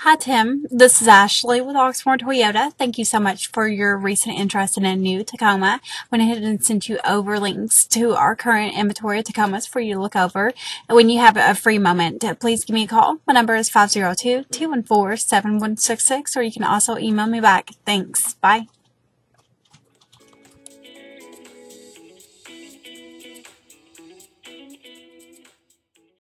Hi Tim, this is Ashley with Oxmoor Toyota. Thank you so much for your recent interest in a new Tacoma. Went ahead and sent you over links to our current inventory of Tacomas for you to look over. And when you have a free moment, please give me a call. My number is 502-214-7166, or you can also email me back. Thanks. Bye.